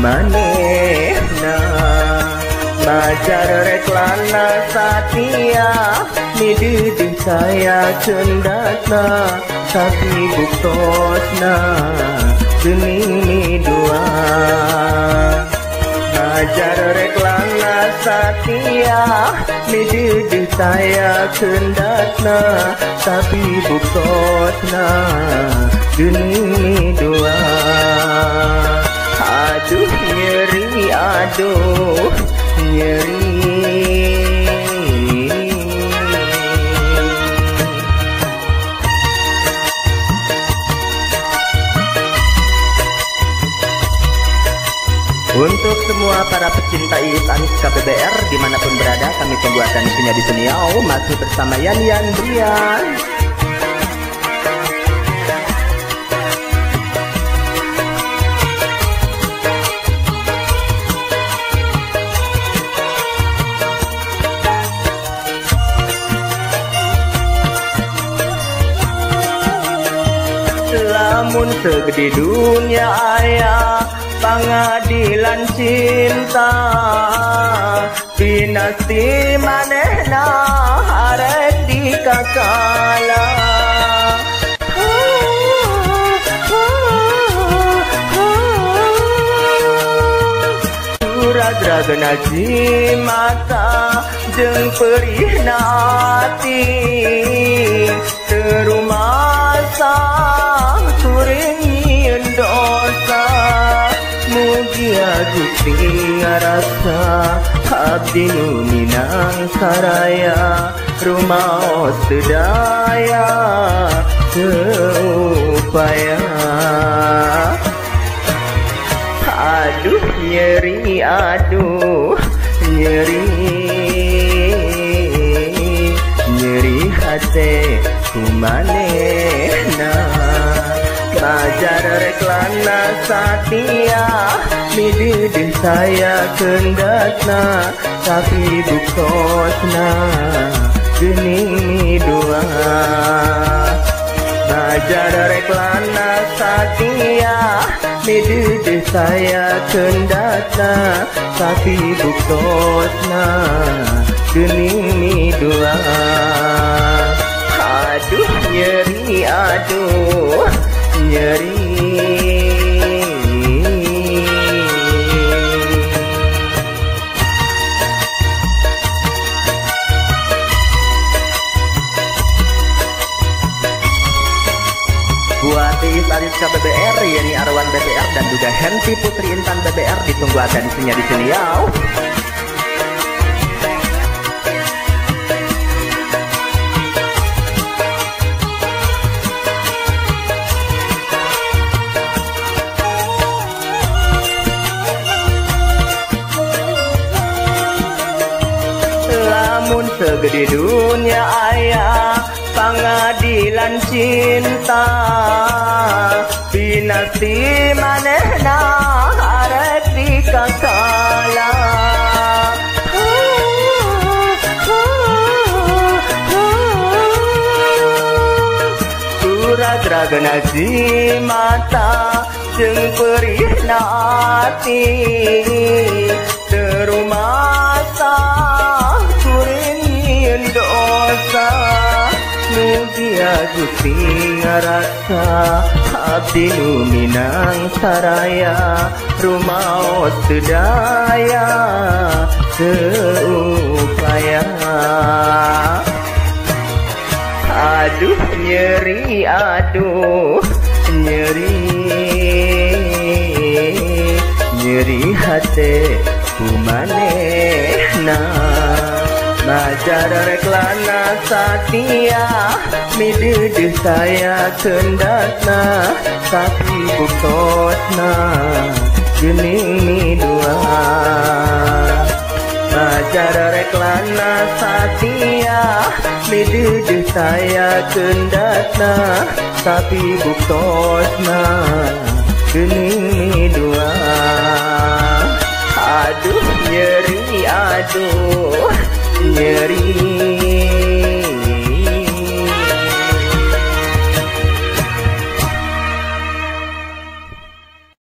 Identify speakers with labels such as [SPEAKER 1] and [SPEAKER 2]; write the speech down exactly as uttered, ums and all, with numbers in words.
[SPEAKER 1] kumanehna majar reklana satia mideuh saya cendatna tapi buktosna geuning midua majar reklana satia mideuh saya cendatna tapi buktosna geuning midua aduh nyeri aduh nyeri. Untuk semua para pecinta Iis Anis K P B R dimanapun berada, kami tunggu atensinya di Seniau masih bersama Yan Yan Brian. Lamun segede dunia ayah pangadilan cinta dinasti manehna arek dikakala surat-rageuna mata jeung perihna ati terumasa turing nyieun dosa mugia Gusti ngarasa abdi nu minang saraya rumaos teu daya teu upaya aduh nyeri aduh nyeri nyeri hate kumanehna majar reklana satia mideuh saya kendatna tapi buktosna geuning midua majar reklana satia mideuh saya kendatna tapi buktosna geuning midua aduh nyeri aduh nyeri. Buat Iis Anis K B B R, Yeni Arwan B B R dan juga Henti Putri Intan B B R ditunggu atensinya di sini ya. Lamun segede dunia ayah pangadilan cinta dinasti manehna arek dikakala surat-rageuna mata jeung perihna ati terumasa dosa mugia Gusti ngarasa abdi nu minang saraya rumaos teu daya teu upaya aduh nyeri aduh nyeri nyeri hate kumanehna majar reklana satia mideuh saya kendatna tapi buktosna geuning midua majar reklana satia mideuh saya kendatna tapi buktosna geuning midua aduh nyeri aduh nyeri.